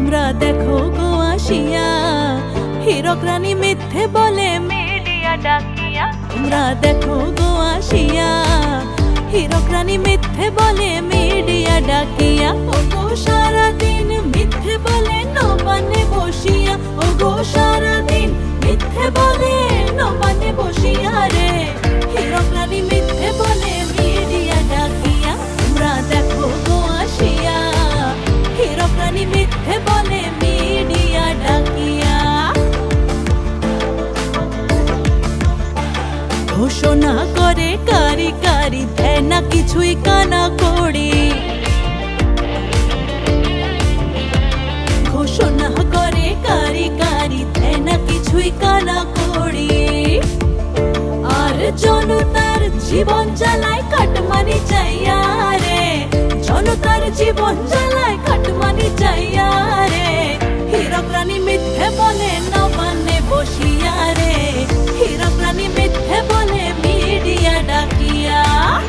তোমরা দেখো গো আসিয়া হীরক রানী মিথ্যে বলে মিডিয়া ডাকিয়া। তোমরা দেখো গো আসিয়া হীরক রানী মিথ্যে বলে মিডিয়া ডাকিয়া। ও গো সারাদিন মিথ্যে বলে নবানে বসিয়া। ও গো সারাদিন মিথ্যে বলে নবানে বসিয়া রে। হীরক রানী মিথ্যে বলে মিডিয়া ডাকিয়া। তোমরা দেখো গো আসিয়া হীরক রানী মিথ্যে বলে মিডিয়া ডাকিয়া। ঘোষণা করে কারি কারি দেয় না কিছুই কানা করি। ঘোষণা করে কারি কারি দেয় না কিছুই কানা করি। আর জনতার জীবন জ্বালায় কাটমানি চাইয়া রে। জনতার জীবন জ্বালায় কাটমানি চাইয়া রে। হীরক রানী মিথ্যে বলে নবানে বসিয়া রে। হীরক রানী মিথ্যে বলে মিডিয়া ডাকিয়া।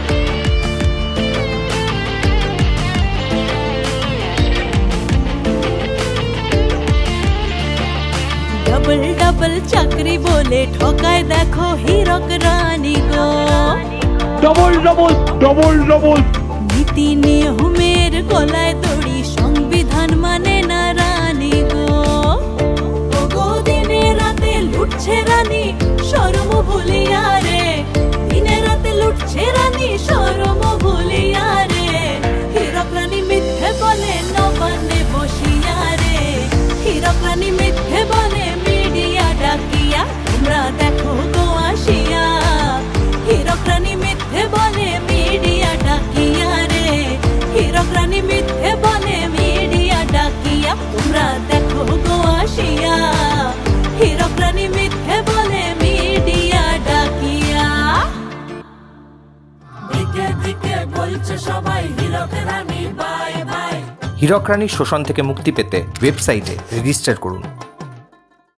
ডবল ডবল চাকরি বলে ঠকায় দেখো হীরক রানী গো। ডবল ডবল ডবল ডবল নীতি নিয়মের গলায় দড়ি সংবিধান মানে না রানী গো। ও গো দিনে রাতে লুটছে রানী শরম ভুলিয়া রে। দিনে রাতে লুটছে রানী শরম ভুলিয়া রে। হীরক রানী মিথ্যে বলে নবানে বসিয়া রে। হীরক রানী মিথ্যে বলে মিডিয়া ডাকিয়া। তোমরা দেখো গো আসিয়া হীরক রানী মিথ্যে বলে মিডিয়া ডাকিয়া রে। হীরক রানী মিথ্যে বলে মিডিয়া ডাকিয়া। তোমরা দেখো গো আসিয়া হীরক রানী মিথ্যে বলে মিডিয়া ডাকিয়া। দিকে দিকে বলছে সবাই হীরক রানী বাই বাই। হীরক রানীর শোষণ থেকে মুক্তি পেতে ওয়েবসাইটে রেজিস্টার করুন।